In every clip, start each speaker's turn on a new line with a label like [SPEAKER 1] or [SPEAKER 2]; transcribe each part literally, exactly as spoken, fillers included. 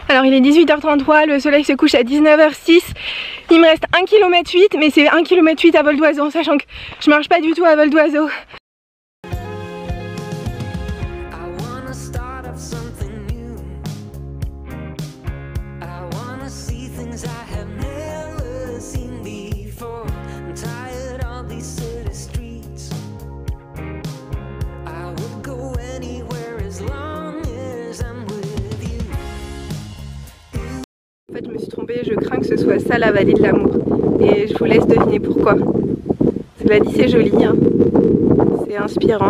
[SPEAKER 1] Alors il est dix-huit heures trente-trois, le soleil se couche à dix-neuf heures six. Il me reste un kilomètre huit, mais c'est un kilomètre huit à vol d'oiseau, sachant que je marche pas du tout à vol d'oiseau. En fait, je me suis trompée, je crains que ce soit ça la vallée de l'amour. Et je vous laisse deviner pourquoi. Cela dit, c'est joli, hein. C'est inspirant.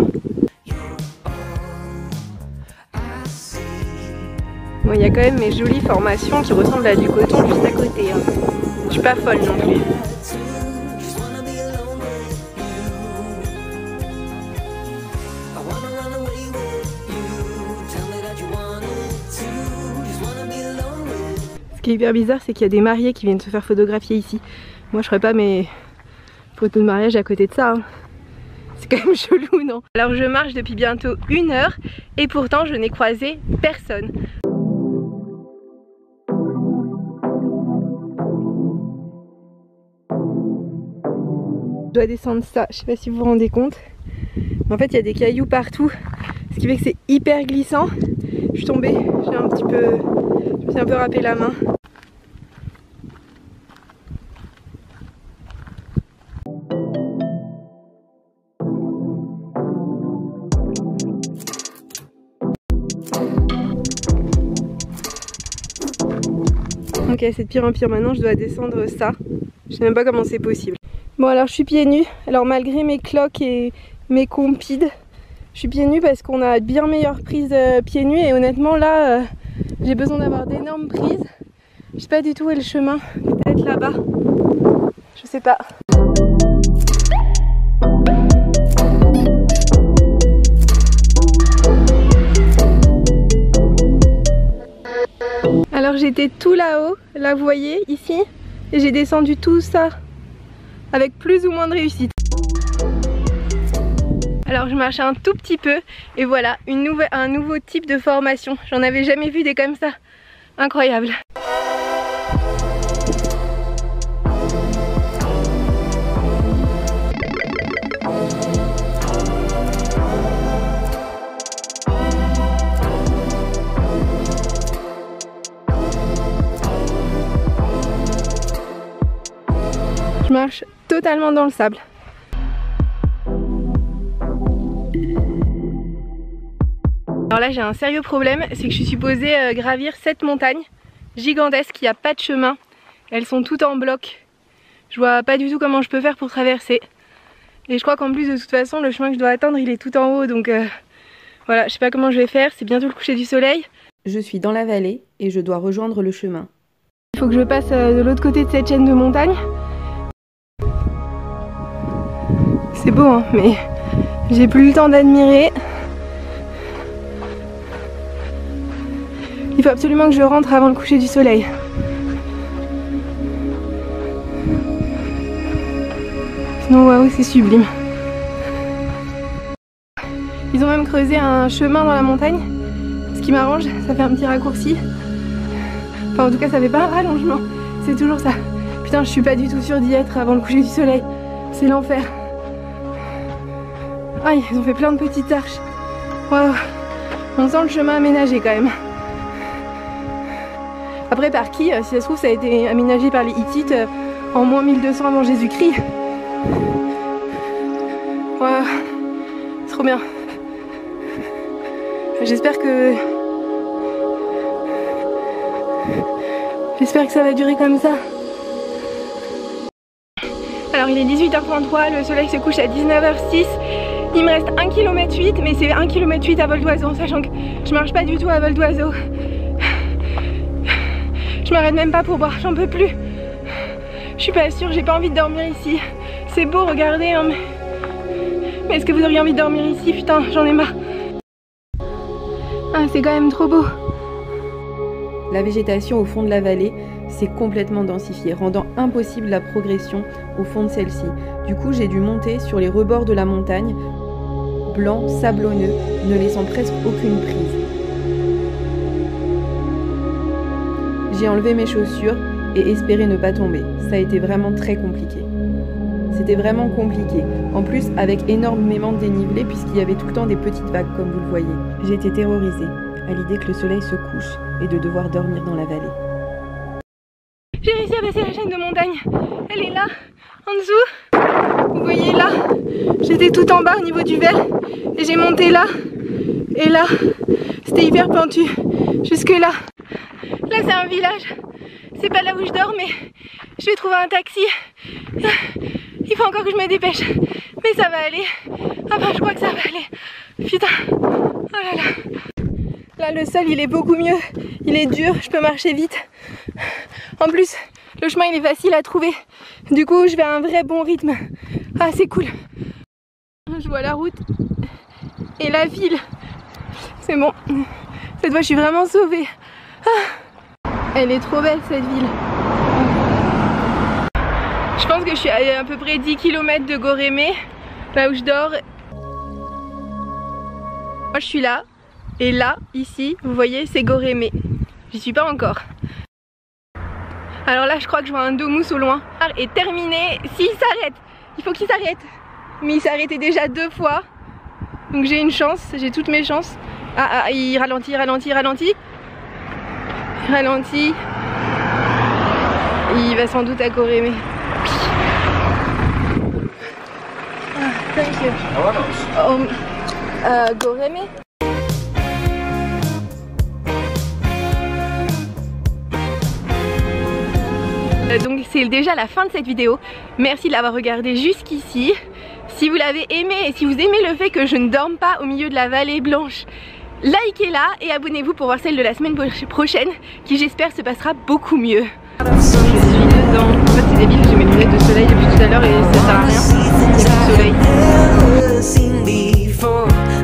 [SPEAKER 1] Bon, il y a quand même mes jolies formations qui ressemblent à du coton juste à côté. Hein. Je suis pas folle non plus. Ce qui est hyper bizarre, c'est qu'il y a des mariés qui viennent se faire photographier ici. Moi je ferais pas mes photos de mariage à côté de ça, hein. C'est quand même chelou, non? Alors je marche depuis bientôt une heure et pourtant je n'ai croisé personne. Je dois descendre ça, je sais pas si vous vous rendez compte. Mais en fait il y a des cailloux partout, ce qui fait que c'est hyper glissant. Je suis tombée, j'ai un petit peu... je me suis un peu râpé la main. Ok, c'est de pire en pire, maintenant je dois descendre ça. Je sais même pas comment c'est possible. Bon alors je suis pieds nus, alors malgré mes cloques et mes compides, je suis pieds nus parce qu'on a de bien meilleures prises euh, pieds nus et honnêtement là, euh, j'ai besoin d'avoir d'énormes prises. Je sais pas du tout où est le chemin, peut-être là-bas, je sais pas. Alors j'étais tout là-haut, là vous voyez, ici, et j'ai descendu tout ça avec plus ou moins de réussite. Alors je marche un tout petit peu et voilà, une nouvelle, un nouveau type de formation. J'en avais jamais vu des comme ça. Incroyable. Je marche totalement dans le sable. Alors là j'ai un sérieux problème, c'est que je suis supposée euh, gravir cette montagne gigantesque, il n'y a pas de chemin. Elles sont toutes en bloc. Je vois pas du tout comment je peux faire pour traverser. Et je crois qu'en plus de toute façon le chemin que je dois atteindre il est tout en haut, donc euh, voilà, je sais pas comment je vais faire, c'est bientôt le coucher du soleil.
[SPEAKER 2] Je suis dans la vallée et je dois rejoindre le chemin.
[SPEAKER 1] Il faut que je passe euh, de l'autre côté de cette chaîne de montagne. C'est beau hein, mais j'ai plus le temps d'admirer. Il faut absolument que je rentre avant le coucher du soleil. Sinon waouh, c'est sublime. Ils ont même creusé un chemin dans la montagne. Ce qui m'arrange, ça fait un petit raccourci. Enfin en tout cas ça fait pas un rallongement. C'est toujours ça. Putain je suis pas du tout sûre d'y être avant le coucher du soleil. C'est l'enfer. Ah, ils ont fait plein de petites arches. Waouh. On sent le chemin aménagé quand même. Après par qui? Si ça se trouve ça a été aménagé par les Hittites en moins mille deux cents avant Jésus-Christ. Waouh. Trop bien. J'espère que... J'espère que ça va durer comme ça. Alors il est dix-huit heures trente-trois, le soleil se couche à dix-neuf heures six. Il me reste un kilomètre huit, mais c'est un kilomètre huit à vol d'oiseau, sachant que je marche pas du tout à vol d'oiseau. Je m'arrête même pas pour boire, j'en peux plus. Je suis pas sûre, j'ai pas envie de dormir ici. C'est beau, regardez, hein, mais... mais est-ce que vous auriez envie de dormir ici? Putain, j'en ai marre. Ah, c'est quand même trop beau.
[SPEAKER 2] La végétation au fond de la vallée s'est complètement densifiée, rendant impossible la progression au fond de celle-ci. Du coup, j'ai dû monter sur les rebords de la montagne, blanc, sablonneux, ne laissant presque aucune prise. J'ai enlevé mes chaussures et espéré ne pas tomber. Ça a été vraiment très compliqué. C'était vraiment compliqué. En plus, avec énormément de dénivelé puisqu'il y avait tout le temps des petites vagues comme vous le voyez. J'ai été terrorisée à l'idée que le soleil se couche et de devoir dormir dans la vallée.
[SPEAKER 1] J'ai réussi à passer la chaîne de montagne. Elle est là, en dessous. Vous voyez là, j'étais tout en bas au niveau du verre et j'ai monté là. Et là, c'était hyper pentu. Jusque là. Là, c'est un village. C'est pas là où je dors, mais je vais trouver un taxi. Il faut encore que je me dépêche. Mais ça va aller. Enfin, je crois que ça va aller. Putain. Oh là là. Là, le sol, il est beaucoup mieux. Il est dur, je peux marcher vite. En plus, le chemin, il est facile à trouver. Du coup, je vais à un vrai bon rythme. Ah, c'est cool. Je vois la route et la ville. C'est bon. Cette fois, je suis vraiment sauvée. Ah. Elle est trop belle, cette ville. Je pense que je suis à à peu près dix kilomètres de Gorémé, là où je dors. Moi, je suis là. Et là, ici, vous voyez, c'est Gorémé. J'y suis pas encore. Alors là, je crois que je vois un domus au loin. Et terminé, s'il s'arrête, il faut qu'il s'arrête. Mais il s'est arrêté déjà deux fois. Donc j'ai une chance, j'ai toutes mes chances. Ah, ah, il ralentit, il ralentit, il ralentit. Il ralentit. Il va sans doute à Gorémé. Ah, thank you. Oh, euh, Gorémé. Donc c'est déjà la fin de cette vidéo. Merci de l'avoir regardé jusqu'ici. Si vous l'avez aimé et si vous aimez le fait que je ne dorme pas au milieu de la vallée blanche, likez-la et abonnez-vous pour voir celle de la semaine prochaine qui j'espère se passera beaucoup mieux. Je suis dedans. En fait c'est débile, j'ai mes lunettes de soleil depuis tout à l'heure et ça sert à rien.